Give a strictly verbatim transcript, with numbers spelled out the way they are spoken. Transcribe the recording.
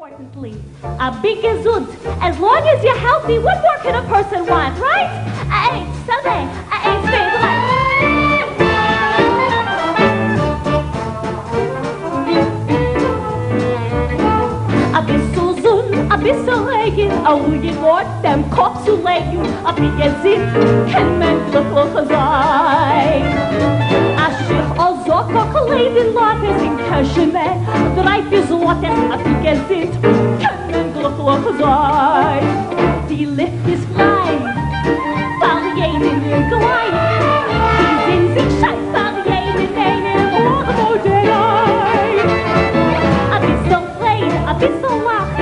importantly, Abi Gezunt. As long as you're healthy, what more can a person want, right? Hey, Sunday, hey, stay alive. Abi Suzun, Abi Solegin, Aluyin Mort, dem Kopf zu legen, Abi Gezint, ken men glücklich sein. Ashich Ozoko, Kalevin Lottes in Kashime, drei vier Zlotes, Abi Gezint, ken men glücklich sein. Die Lift ist frei, weil jenen in Gleich, die sind sich scheiß, weil jenen einen Morgen Abi so plain, Abi so lachen.